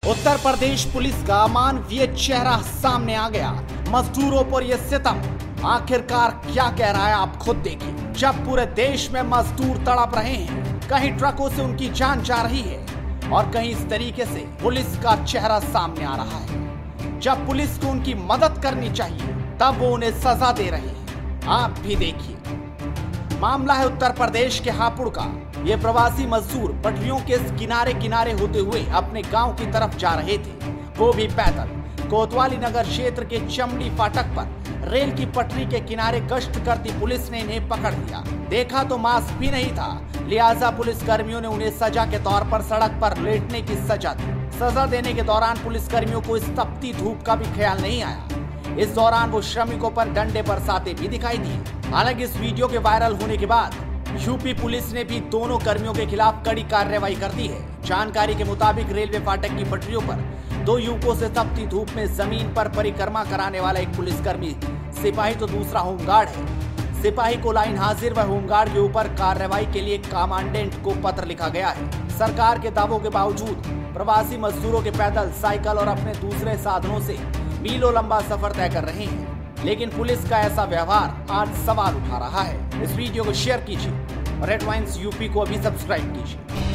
Uttar Pradesh police का अमानवीय चेहरा सामने आ गया। मजदूरों पर यह सितम आखिरकार क्या कह रहा है, आप खुद देखिए। जब पूरे देश में मजदूर तड़प रहे हैं, कहीं ट्रकों से उनकी जान जा रही है और कहीं इस तरीके से पुलिस का चेहरा सामने आ रहा है। जब पुलिस को उनकी मदद करनी चाहिए, तब वो उन्हें सजा दे रहे हैं। आप भी देखिए। मामला है उत्तर प्रदेश के हापुड़ का। ये प्रवासी मजदूर पटरियों के किनारे किनारे होते हुए अपने गांव की तरफ जा रहे थे, वो भी पैदल। कोतवाली नगर क्षेत्र के चमड़ी फाटक पर रेल की पटरी के किनारे गश्त करती पुलिस ने इन्हें पकड़ लिया। देखा तो मास्क भी नहीं था, लिहाजा पुलिस कर्मियों ने उन्हें सजा के तौर पर सड़क पर लेटने की सजा दी। सजा देने के दौरान पुलिस कर्मियों को इस तपती धूप का भी ख्याल नहीं आया। इस दौरान वो श्रमिकों पर डंडे बरसाते भी दिखाई दिए। हालांकि इस वीडियो के वायरल होने के बाद यूपी पुलिस ने भी दोनों कर्मियों के खिलाफ कड़ी कार्रवाई कर दी है। जानकारी के मुताबिक रेलवे फाटक की पटरियों पर दो युवकों से तपती धूप में जमीन पर परिक्रमा कराने वाला एक पुलिसकर्मी सिपाही तो दूसरा होमगार्ड है। सिपाही को लाइन हाजिर व होमगार्ड के ऊपर कार्रवाई के लिए कमांडेंट को पत्र लिखा गया है। सरकार के दावों के बावजूद प्रवासी मजदूरों के पैदल, साइकिल और अपने दूसरे साधनों से मीलों लंबा सफर तय कर रहे हैं, लेकिन पुलिस का ऐसा व्यवहार आज सवाल उठा रहा है। इस वीडियो को शेयर कीजिए और हेडलाइंस यूपी को अभी सब्सक्राइब कीजिए।